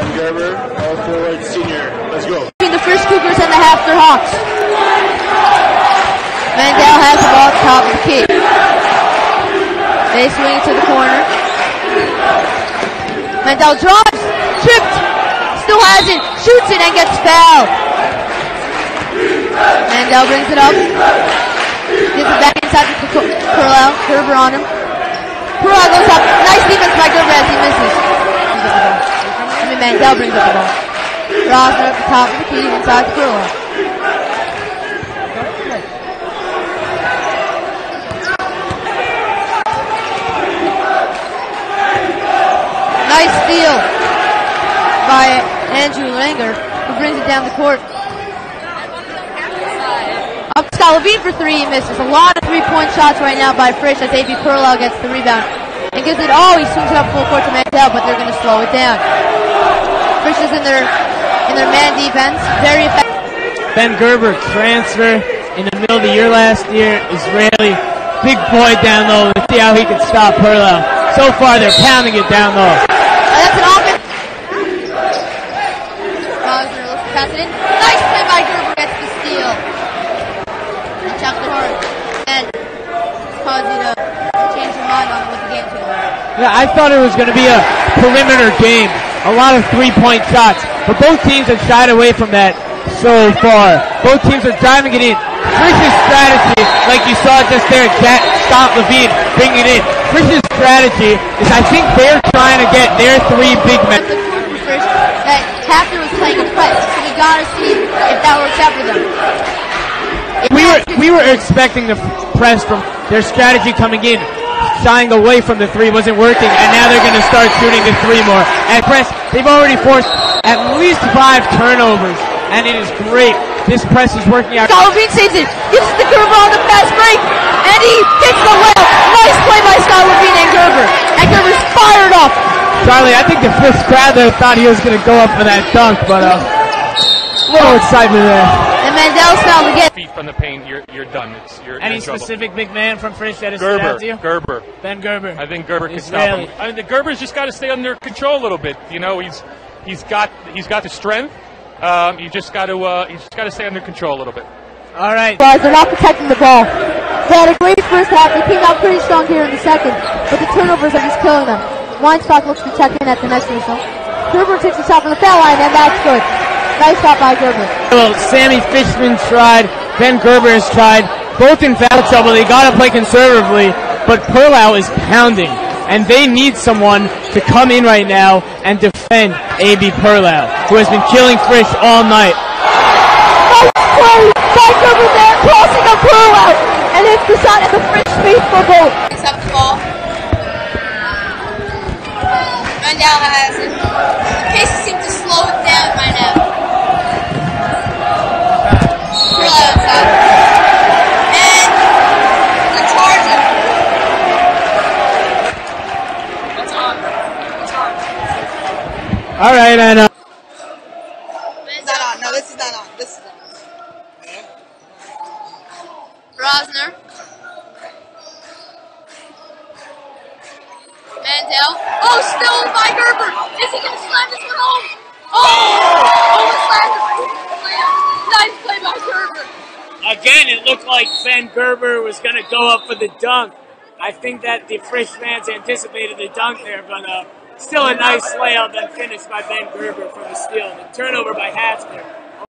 Ben Gerber, all forward senior. Let's go. Between the Frisch Cougars and the Hafter Hawks. Mandel has the ball at the top of the key. They swing it to the corner. Mandel drives, tripped, still has it, shoots it and gets fouled. Mandel brings it up, gives it back inside to Carlisle. Gerber on him. Carlisle goes up, nice defense by Gerber as he misses. Mandel brings up the ball. Rosner at the top of the key inside to Carlisle. Nice steal by Andrew Langer, who brings it down the court. Up to Scott Levine for three, he misses. A lot of three-point shots right now by Frisch as A.B. Carlisle gets the rebound. And gives it, he swings it up full court to Mandel, but they're going to slow it down. Frisch is in their man defense, very effective. Ben Gerber, transfer in the middle of the year last year, Israeli, big boy down low. Let's see how he can stop Carlisle. So far, they're pounding it down low. That's an offense. Rosner looks to pass it in. Nice play by Gerber, gets the steal. And chops it hard. And cause you to change your mind on what the game's going to be. Yeah, I thought it was going to be a perimeter game. A lot of three-point shots. But both teams have shied away from that so far. Both teams are driving it in. Frisch's strategy, like you saw just there, Scott Levine bringing it in. Frisch's strategy is I think they're trying to get their three big men. That Hafter was playing a press, so we gotta see if that works out for them. We were expecting the press from their strategy coming in, shying away from the three wasn't working, and now they're going to start shooting the three more. At press, they've already forced at least 5 turnovers, and it is great. This press is working out. Scott Levine saves it, gives it to Gerber on the fast break, and he gets the layup. Nice play by Scott Levine and Gerber. And Gerber's fired up. Charlie, I think the Frisch crowd there thought he was going to go up for that dunk, but a little excitement there. And Mandel's fouled again. Feet from the paint, you're done. Any specific big man from Frisch that has Gerber, stood out to you? Gerber. Ben Gerber. I think Gerber can stop him. I mean, the Gerber's just got to stay under control a little bit. You know, he's got the strength. You just got to stay under control a little bit. All right. They're not protecting the ball. They had a great first half. They came out pretty strong here in the second, but the turnovers are just killing them. Weinstock looks to check in at the next whistle. Gerber takes a shot from the foul line, and that's good. Nice shot by Gerber. Well, Sammy Fishman tried. Ben Gerber has tried. Both in foul trouble. They got to play conservatively, but Carlisle is pounding, and they need someone to come in right now and defend A.B. Carlisle, who has been killing Frisch all night. Nice play by Gerber there, crossing up Carlisle, and hits the shot at the Frisch faithful goal. Picks up the ball. Mandel has it. The pace seems to slow it down by now. Carlisle's out. And the Charger. It's on. It's on. All right, and It's not on. No, this is not on. This is on. Rosner. Mandel. Still by Gerber. Is he going to slam this one home? Nice play by Gerber. again, it looked like Ben Gerber was going to go up for the dunk. I think that the Frisch fans anticipated the dunk there, but still a nice layup and finish by Ben Gerber for the steal. The turnover by Hatzner.